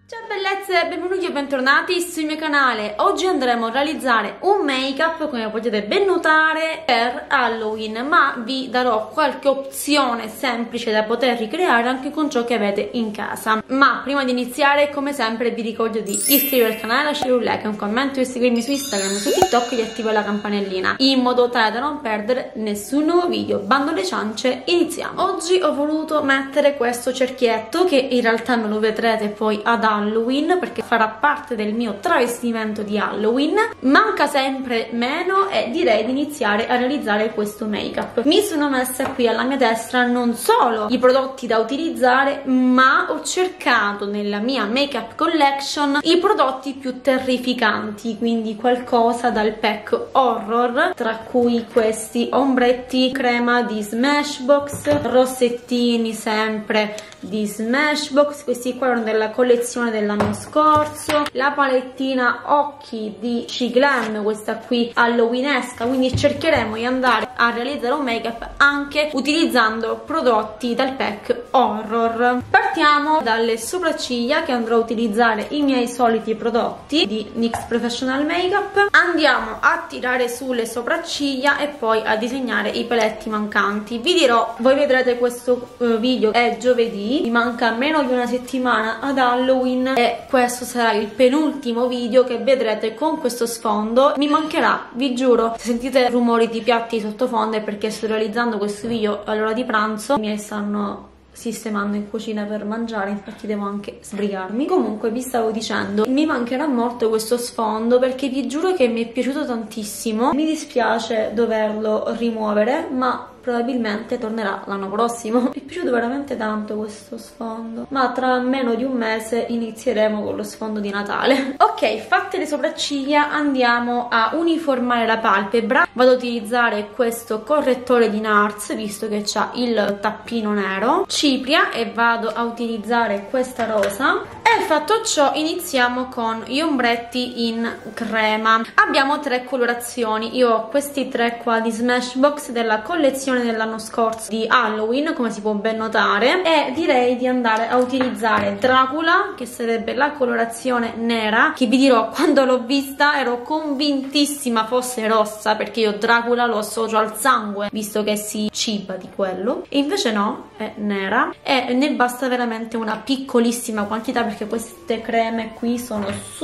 Ciao bellezze, benvenuti e bentornati sul mio canale. Oggi andremo a realizzare un make-up, come potete ben notare, per Halloween, ma vi darò qualche opzione semplice da poter ricreare anche con ciò che avete in casa. Ma prima di iniziare, come sempre, vi ricordo di iscrivervi al canale, lasciare un like, un commento e seguirmi su Instagram, su TikTok e di attivare la campanellina in modo tale da non perdere nessun nuovo video. Bando alle ciance, iniziamo. Oggi ho voluto mettere questo cerchietto che in realtà me lo vedrete poi ad Halloween, perché farà parte del mio travestimento di Halloween. Manca sempre meno e direi di iniziare a realizzare questo make-up. Mi sono messa qui alla mia destra non solo i prodotti da utilizzare, ma ho cercato nella mia make-up collection i prodotti più terrificanti, quindi qualcosa dal pack horror, tra cui questi ombretti crema di Smashbox, rossettini sempre di Smashbox, questi qua erano della collezione dell'anno scorso, la palettina occhi di She Glam, questa qui halloweenesca, quindi cercheremo di andare a realizzare un make-up anche utilizzando prodotti dal pack horror. Partiamo dalle sopracciglia, che andrò a utilizzare i miei soliti prodotti di NYX Professional Makeup. Andiamo a tirare sulle sopracciglia e poi a disegnare i paletti mancanti. Vi dirò, voi vedrete questo video è giovedì, mi manca meno di una settimana ad Halloween e questo sarà il penultimo video che vedrete con questo sfondo. Mi mancherà, vi giuro. Se sentite rumori di piatti sottofondo è perché sto realizzando questo video all'ora di pranzo, i miei stanno sistemando in cucina per mangiare, infatti devo anche sbrigarmi. Comunque vi stavo dicendo, mi mancherà molto questo sfondo perché vi giuro che mi è piaciuto tantissimo. Mi dispiace doverlo rimuovere, ma probabilmente tornerà l'anno prossimo. Mi è piaciuto veramente tanto questo sfondo, ma tra meno di un mese inizieremo con lo sfondo di Natale. Ok, fatte le sopracciglia andiamo a uniformare la palpebra. Vado ad utilizzare questo correttore di NARS, visto che c'ha il tappino nero, cipria, e vado a utilizzare questa rosa. E fatto ciò iniziamo con gli ombretti in crema. Abbiamo tre colorazioni, io ho questi tre qua di Smashbox della collezione dell'anno scorso di Halloween, come si può ben notare, e direi di andare a utilizzare Dracula, che sarebbe la colorazione nera, che vi dirò, quando l'ho vista ero convintissima fosse rossa, perché io Dracula lo associo al sangue, visto che si ciba di quello, e invece no, è nera, e ne basta veramente una piccolissima quantità perché queste creme qui sono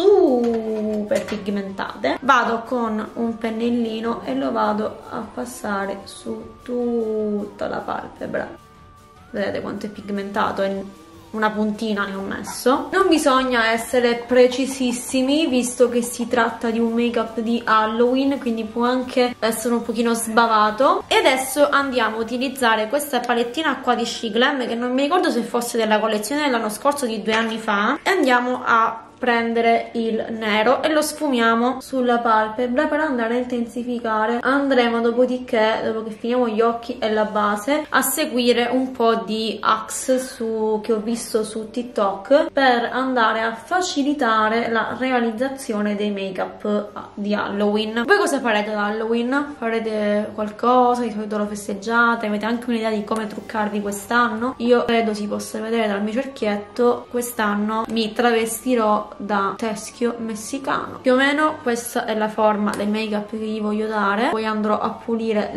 super pigmentate. Vado con un pennellino e lo vado a passare su tutta la palpebra. Vedete quanto è pigmentato? È una puntina ne ho messo. Non bisogna essere precisissimi, visto che si tratta di un make-up di Halloween, quindi può anche essere un pochino sbavato. E adesso andiamo a utilizzare questa palettina qua di She Glam, che non mi ricordo se fosse della collezione dell'anno scorso, di 2 anni fa, e andiamo a prendere il nero e lo sfumiamo sulla palpebra per andare a intensificare. Andremo dopodiché, dopo che finiamo gli occhi e la base, a seguire un po' di Axe che ho visto su TikTok per andare a facilitare la realizzazione dei make-up di Halloween. Voi cosa farete ad Halloween? Farete qualcosa? Di solito lo festeggiate? Avete anche un'idea di come truccarvi quest'anno? Io credo si possa vedere dal mio cerchietto, quest'anno mi travestirò da teschio messicano. Più o meno questa è la forma del make-up che gli voglio dare. Poi andrò a pulire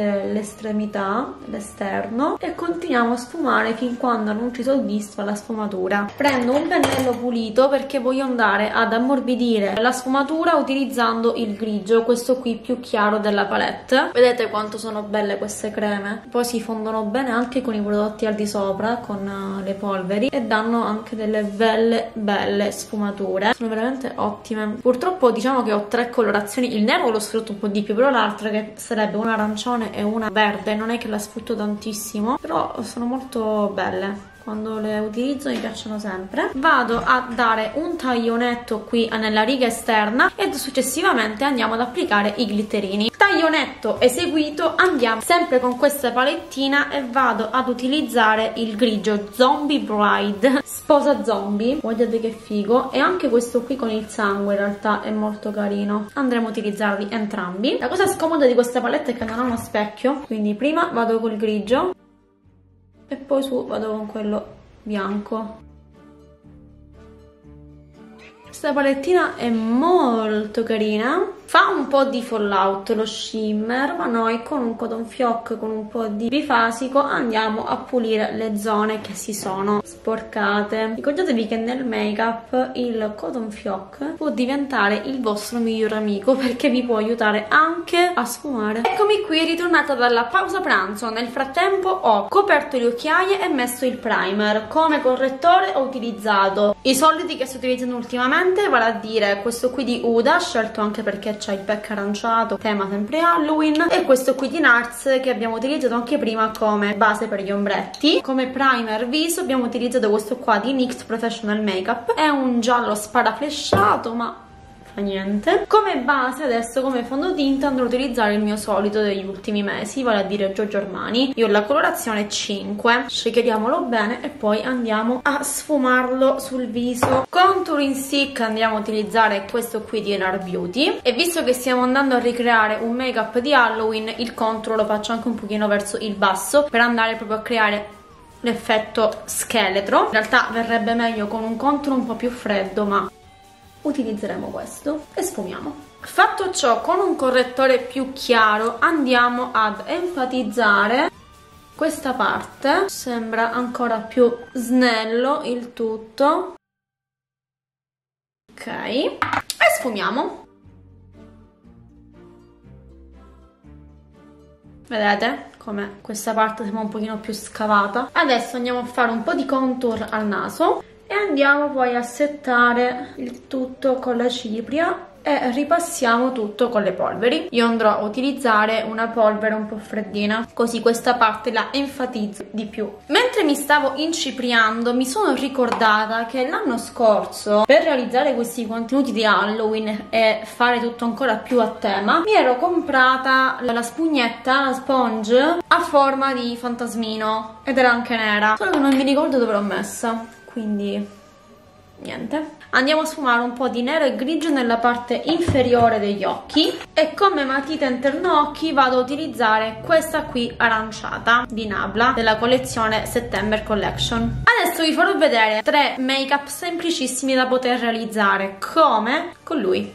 l'estremità, l'esterno, e continuiamo a sfumare fin quando non ci soddisfa la sfumatura. Prendo un pennello pulito perché voglio andare ad ammorbidire la sfumatura utilizzando il grigio, questo qui più chiaro della palette. Vedete quanto sono belle queste creme? Poi si fondono bene anche con i prodotti al di sopra, con le polveri, e danno anche delle belle sfumature. Sono veramente ottime. Purtroppo diciamo che ho tre colorazioni, il nero lo sfrutto un po' di più, però l'altra, che sarebbe una arancione e una verde, non è che la sfrutto tantissimo, però sono molto belle. Quando le utilizzo mi piacciono sempre. Vado a dare un taglionetto qui nella riga esterna e successivamente andiamo ad applicare i glitterini. Taglionetto eseguito, andiamo sempre con questa palettina e vado ad utilizzare il grigio Zombie Bride, sposa zombie. Guardate che figo. E anche questo qui con il sangue in realtà è molto carino. Andremo a utilizzarli entrambi. La cosa scomoda di questa palette è che non ha uno specchio, quindi prima vado col grigio e poi su vado con quello bianco. Questa palettina è molto carina, fa un po' di fallout lo shimmer, ma noi con un cotton fioc, con un po' di bifasico andiamo a pulire le zone che si sono sporcate. Ricordatevi che nel make up il cotton fioc può diventare il vostro miglior amico, perché vi può aiutare anche a sfumare. Eccomi qui, ritornata dalla pausa pranzo. Nel frattempo ho coperto le occhiaie e messo il primer. Come correttore ho utilizzato i soliti che sto utilizzando ultimamente, vale a dire questo qui di Huda, scelto anche perché c'è il pack aranciato, tema sempre Halloween, e questo qui di NARS che abbiamo utilizzato anche prima come base per gli ombretti. Come primer viso abbiamo utilizzato questo qua di NYX Professional Makeup, è un giallo spada flesciato, ma fa niente. Come base adesso, come fondotinta, andrò ad utilizzare il mio solito degli ultimi mesi, vale a dire Giorgio Armani. Io ho la colorazione 5, shakeriamolo bene e poi andiamo a sfumarlo sul viso. Contouring stick andiamo a utilizzare questo qui di NARS Beauty, e visto che stiamo andando a ricreare un make up di Halloween, il contour lo faccio anche un pochino verso il basso per andare proprio a creare l'effetto scheletro. In realtà verrebbe meglio con un contour un po' più freddo, ma utilizzeremo questo e sfumiamo. Fatto ciò, con un correttore più chiaro andiamo ad enfatizzare questa parte. Sembra ancora più snello il tutto. Ok, e sfumiamo. Vedete come questa parte sembra un pochino più scavata. Adesso andiamo a fare un po' di contour al naso e andiamo poi a settare il tutto con la cipria e ripassiamo tutto con le polveri. Io andrò a utilizzare una polvere un po' freddina, così questa parte la enfatizzo di più. Mentre mi stavo incipriando mi sono ricordata che l'anno scorso, per realizzare questi contenuti di Halloween e fare tutto ancora più a tema, mi ero comprata la spugnetta, la sponge a forma di fantasmino, ed era anche nera, solo che non mi ricordo dove l'ho messa, quindi niente. Andiamo a sfumare un po' di nero e grigio nella parte inferiore degli occhi, e come matita interno occhi vado a utilizzare questa qui aranciata di Nabla della collezione September Collection. Adesso vi farò vedere 3 make up semplicissimi da poter realizzare, come con lui.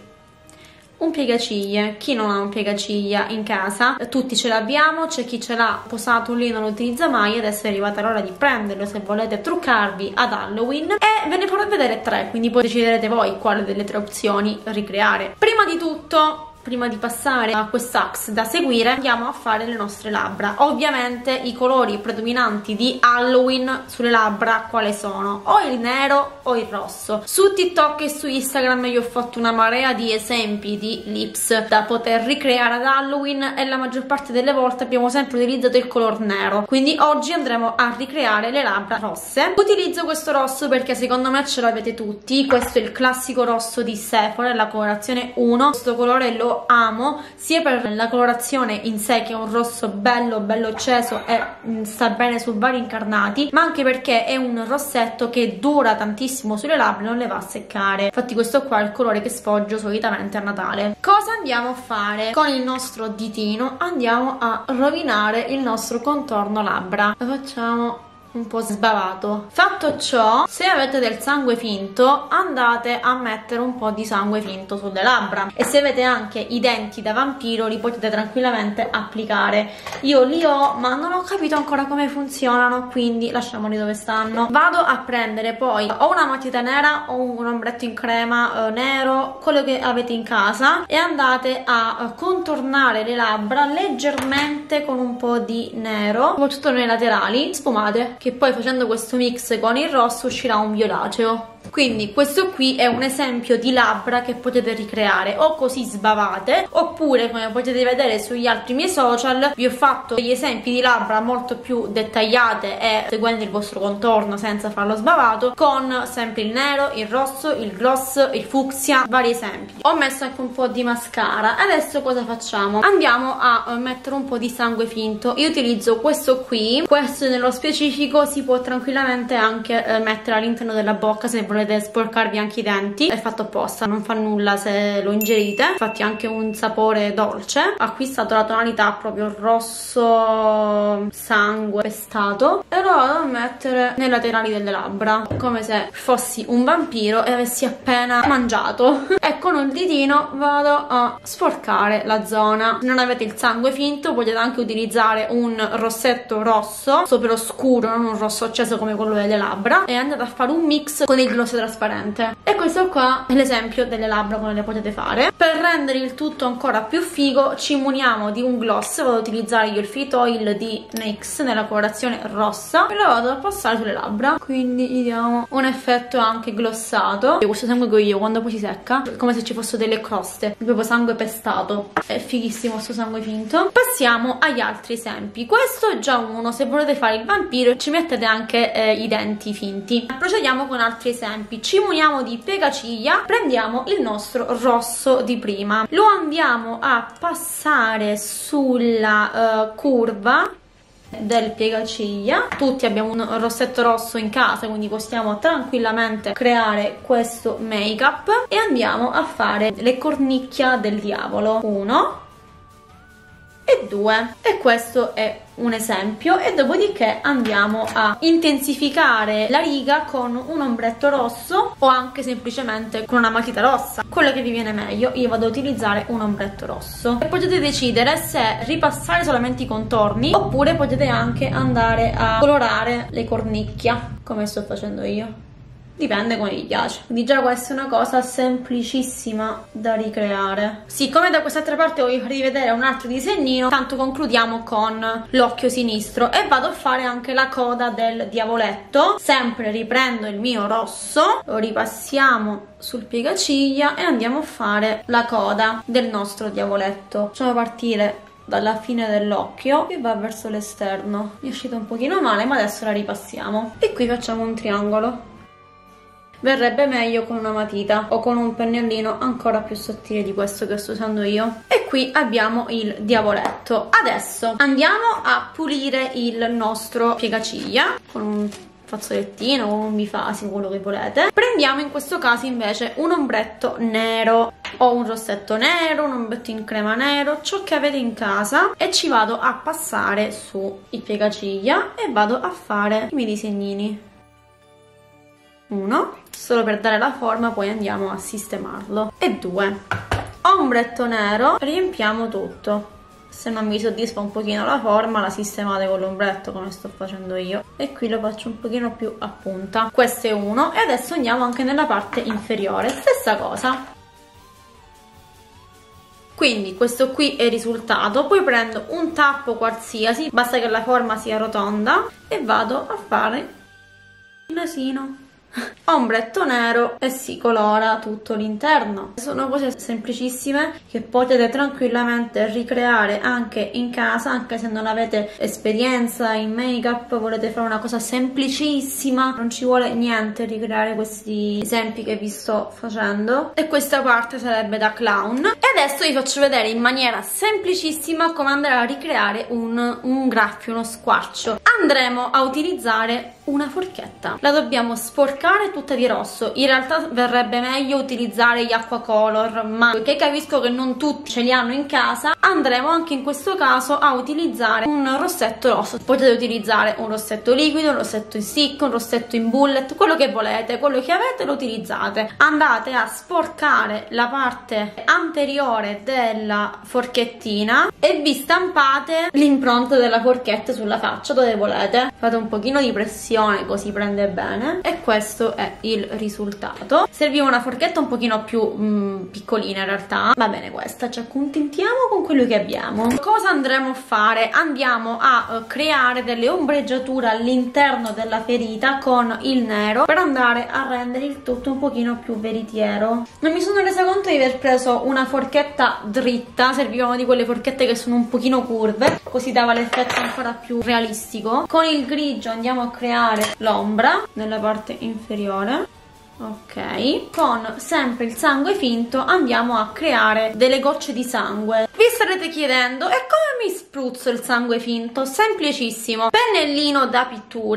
Un piegaciglie. Chi non ha un piegaciglia in casa? Tutti ce l'abbiamo, c'è chi ce l'ha posato lì, non lo utilizza mai. Adesso è arrivata l'ora di prenderlo se volete truccarvi ad Halloween, e ve ne farò vedere 3, quindi poi deciderete voi quale delle 3 opzioni ricreare. Prima di tutto, prima di passare a quest'axe da seguire, andiamo a fare le nostre labbra. Ovviamente i colori predominanti di Halloween sulle labbra quali sono? O il nero o il rosso. Su TikTok e su Instagram io ho fatto una marea di esempi di lips da poter ricreare ad Halloween, e la maggior parte delle volte abbiamo sempre utilizzato il color nero, quindi oggi andremo a ricreare le labbra rosse. Utilizzo questo rosso perché secondo me ce l'avete tutti. Questo è il classico rosso di Sephora, la colorazione 1. Questo colore lo amo sia per la colorazione in sé, che è un rosso bello acceso e sta bene su vari incarnati, ma anche perché è un rossetto che dura tantissimo sulle labbra e non le va a seccare. Infatti questo qua è il colore che sfoggio solitamente a Natale. Cosa andiamo a fare? Con il nostro ditino andiamo a rovinare il nostro contorno labbra. Lo facciamo un po' sbavato. Fatto ciò, se avete del sangue finto andate a mettere un po' di sangue finto sulle labbra, e se avete anche i denti da vampiro li potete tranquillamente applicare. Io li ho, ma non ho capito ancora come funzionano, quindi lasciamoli dove stanno. Vado a prendere poi o una matita nera o un ombretto in crema nero, quello che avete in casa, e andate a contornare le labbra leggermente con un po' di nero, soprattutto nei laterali. Sfumate, che poi facendo questo mix con il rosso uscirà un violaceo. Quindi questo qui è un esempio di labbra che potete ricreare o così sbavate, oppure come potete vedere sugli altri miei social vi ho fatto degli esempi di labbra molto più dettagliate e seguendo il vostro contorno senza farlo sbavato, con sempre il nero, il rosso, il gloss, il fucsia, vari esempi. Ho messo anche un po' di mascara. Adesso cosa facciamo? Andiamo a mettere un po' di sangue finto. Io utilizzo questo qui, questo nello specifico si può tranquillamente anche mettere all'interno della bocca se volete volete sporcarvi anche i denti, è fatto apposta, non fa nulla se lo ingerite, infatti ha anche un sapore dolce. Ho acquistato la tonalità proprio rosso sangue pestato e lo vado a mettere nei laterali delle labbra, come se fossi un vampiro e avessi appena mangiato. E con un ditino vado a sporcare la zona. Se non avete il sangue finto potete anche utilizzare un rossetto rosso super scuro, non un rosso acceso come quello delle labbra, e andate a fare un mix con il gloss trasparente. E questo qua è l'esempio delle labbra come le potete fare. Per rendere il tutto ancora più figo ci muniamo di un gloss. Vado ad utilizzare io il Fit Oil di NYX nella colorazione rossa e lo vado a passare sulle labbra, quindi gli diamo un effetto anche glossato. E questo sangue che ho io quando poi si secca è come se ci fossero delle croste, proprio sangue pestato. È fighissimo questo sangue finto. Passiamo agli altri esempi. Questo è già uno, se volete fare il vampiro ci mettete anche i denti finti. Procediamo con altri esempi. Ci muniamo di piegaciglia, prendiamo il nostro rosso di prima, lo andiamo a passare sulla curva del piegaciglia. Tutti abbiamo un rossetto rosso in casa, quindi possiamo tranquillamente creare questo make up e andiamo a fare le cornicchia del diavolo. 1 e 2, e questo è un esempio. E dopodiché andiamo a intensificare la riga con un ombretto rosso o anche semplicemente con una matita rossa, quello che vi viene meglio. Io vado ad utilizzare un ombretto rosso e potete decidere se ripassare solamente i contorni oppure potete anche andare a colorare le cornicchia come sto facendo io, dipende come vi piace. Quindi già questa è una cosa semplicissima da ricreare. Siccome da quest'altra parte voglio farvi vedere un altro disegnino, tanto concludiamo con l'occhio sinistro e vado a fare anche la coda del diavoletto. Sempre riprendo il mio rosso, lo ripassiamo sul piegaciglia e andiamo a fare la coda del nostro diavoletto. Facciamo partire dalla fine dell'occhio che va verso l'esterno. Mi è uscita un pochino male, ma adesso la ripassiamo e qui facciamo un triangolo. Verrebbe meglio con una matita o con un pennellino ancora più sottile di questo che sto usando io. E qui abbiamo il diavoletto. Adesso andiamo a pulire il nostro piegaciglia con un fazzolettino o un bifasimo, quello che volete. Prendiamo in questo caso invece un ombretto nero o un rossetto nero, un ombretto in crema nero, ciò che avete in casa, e ci vado a passare su il piegaciglia e vado a fare i miei disegnini. 1, solo per dare la forma, poi andiamo a sistemarlo. E 2, ombretto nero, riempiamo tutto. Se non vi soddisfa un pochino la forma la sistemate con l'ombretto come sto facendo io, e qui lo faccio un pochino più a punta. Questo è 1 e adesso andiamo anche nella parte inferiore, stessa cosa. Quindi questo qui è il risultato. Poi prendo un tappo qualsiasi, basta che la forma sia rotonda, e vado a fare il nasino. Ombretto nero e si colora tutto l'interno. Sono cose semplicissime che potete tranquillamente ricreare anche in casa, anche se non avete esperienza in make up, volete fare una cosa semplicissima, non ci vuole niente ricreare questi esempi che vi sto facendo. E questa parte sarebbe da clown. E adesso vi faccio vedere in maniera semplicissima come andare a ricreare un graffio, uno squarcio. Andremo a utilizzare una forchetta, la dobbiamo sporcare tutta di rosso. In realtà verrebbe meglio utilizzare gli acquacolor, ma poiché capisco che non tutti ce li hanno in casa, andremo anche in questo caso a utilizzare un rossetto rosso. Potete utilizzare un rossetto liquido, un rossetto in stick, un rossetto in bullet, quello che volete, quello che avete lo utilizzate. Andate a sporcare la parte anteriore della forchettina e vi stampate l'impronta della forchetta sulla faccia dove volete. Fate un pochino di pressione così prende bene, e questo è il risultato. Serviva una forchetta un pochino più piccolina in realtà, va bene questa, ci accontentiamo con quello che abbiamo. Cosa andremo a fare? Andiamo a creare delle ombreggiature all'interno della ferita con il nero per andare a rendere il tutto un pochino più veritiero. Non mi sono resa conto di aver preso una forchetta dritta, servivano di quelle forchette che sono un pochino curve, così dava l'effetto ancora più realistico. Con il grigio andiamo a creare l'ombra nella parte inferiore. Ok, con sempre il sangue finto andiamo a creare delle gocce di sangue. Vi starete chiedendo: e come mi spruzzo il sangue finto? Semplicissimo, pennellino da pittura,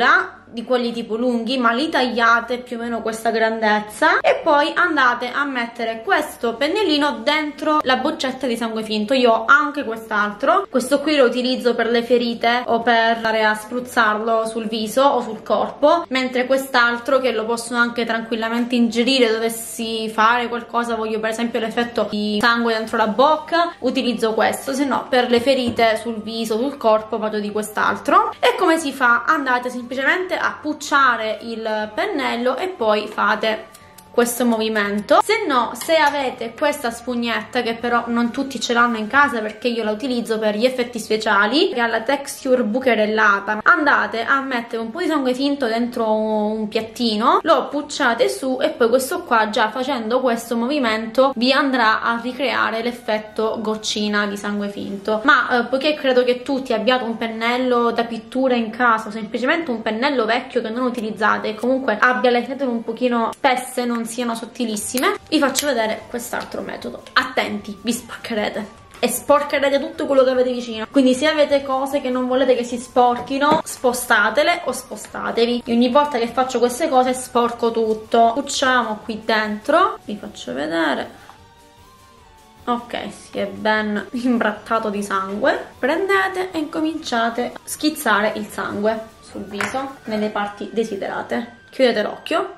di quelli tipo lunghi, ma li tagliate più o meno questa grandezza e poi andate a mettere questo pennellino dentro la boccetta di sangue finto. Io ho anche quest'altro, questo qui lo utilizzo per le ferite o per andare a spruzzarlo sul viso o sul corpo, mentre quest'altro, che lo posso anche tranquillamente ingerire dovessi fare qualcosa, voglio per esempio l'effetto di sangue dentro la bocca, utilizzo questo, se no per le ferite sul viso, sul corpo vado di quest'altro. E come si fa? Andate semplicemente a pucciare il pennello e poi fate questo movimento. Se no, se avete questa spugnetta, che però non tutti ce l'hanno in casa perché io la utilizzo per gli effetti speciali, che ha la texture bucherellata, andate a mettere un po' di sangue finto dentro un piattino, lo pucciate su e poi questo qua, già facendo questo movimento, vi andrà a ricreare l'effetto goccina di sangue finto. Ma poiché credo che tutti abbiate un pennello da pittura in casa o semplicemente un pennello vecchio che non utilizzate e comunque abbia le setole un pochino spesse, non siano sottilissime, vi faccio vedere quest'altro metodo. Attenti, vi sporcherete e sporcherete tutto quello che avete vicino, quindi se avete cose che non volete che si sporchino, spostatele o spostatevi. Io ogni volta che faccio queste cose sporco tutto. Pucciamo qui dentro, vi faccio vedere. Ok, si è ben imbrattato di sangue. Prendete e incominciate a schizzare il sangue sul viso nelle parti desiderate. Chiudete l'occhio.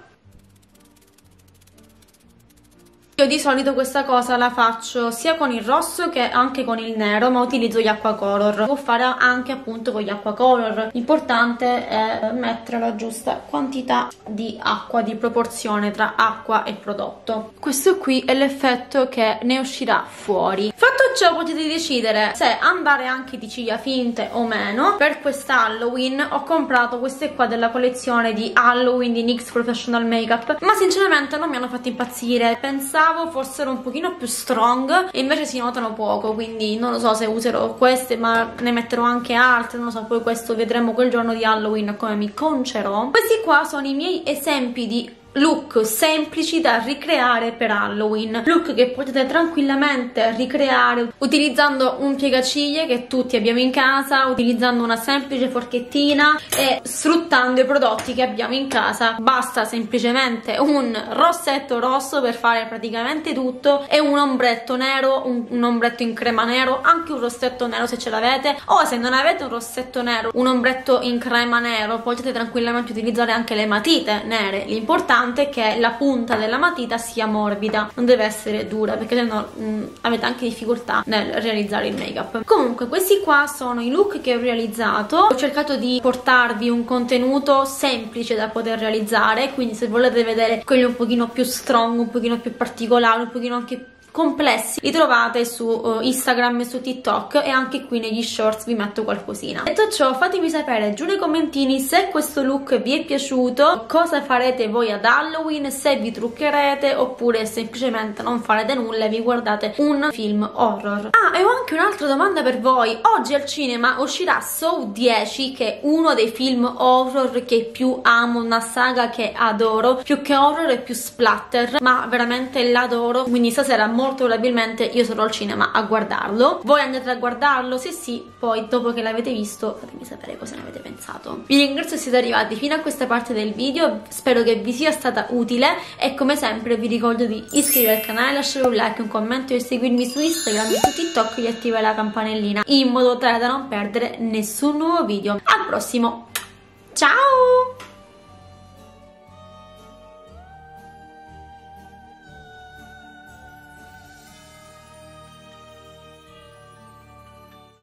Io di solito questa cosa la faccio sia con il rosso che anche con il nero, ma utilizzo gli acquacolor. Può fare anche appunto con gli acquacolor. L'importante è mettere la giusta quantità di acqua, di proporzione tra acqua e prodotto. Questo qui è l'effetto che ne uscirà fuori. Fatto ciò, potete decidere se andare anche di ciglia finte o meno. Per quest'Halloween ho comprato queste qua della collezione di Halloween di NYX Professional Makeup, ma sinceramente non mi hanno fatto impazzire. Pensavo fossero un pochino più strong e invece si notano poco, quindi non lo so se userò queste, ma ne metterò anche altre, non lo so, poi questo vedremo quel giorno di Halloween come mi concerò. Questi qua sono i miei esempi di look semplici da ricreare per Halloween, look che potete tranquillamente ricreare utilizzando un piegaciglie che tutti abbiamo in casa, utilizzando una semplice forchettina e sfruttando i prodotti che abbiamo in casa. Basta semplicemente un rossetto rosso per fare praticamente tutto e un ombretto nero, un ombretto in crema nero, anche un rossetto nero se ce l'avete, o se non avete un rossetto nero, un ombretto in crema nero, potete tranquillamente utilizzare anche le matite nere. L'importante è che la punta della matita sia morbida, non deve essere dura, perché sennò avete anche difficoltà nel realizzare il make up. Comunque questi qua sono i look che ho realizzato. Ho cercato di portarvi un contenuto semplice da poter realizzare, quindi se volete vedere quelli un pochino più strong, un pochino più particolari, un pochino anche complessi, li trovate su Instagram e su TikTok, e anche qui negli shorts vi metto qualcosina. Detto ciò, fatemi sapere giù nei commentini se questo look vi è piaciuto, cosa farete voi ad Halloween, se vi truccherete oppure semplicemente non farete nulla e vi guardate un film horror. Ah, e ho anche un'altra domanda per voi. Oggi al cinema uscirà Saw 10, che è uno dei film horror che più amo, una saga che adoro, più che horror e più splatter, ma veramente l'adoro, quindi stasera molto probabilmente io sarò al cinema a guardarlo. Voi andate a guardarlo? Se sì, poi dopo che l'avete visto fatemi sapere cosa ne avete pensato. Vi ringrazio che siete arrivati fino a questa parte del video, spero che vi sia stata utile e come sempre vi ricordo di iscrivervi al canale, lasciare un like, un commento e seguirmi su Instagram e su TikTok e attivare la campanellina in modo tale da non perdere nessun nuovo video. Al prossimo, ciao!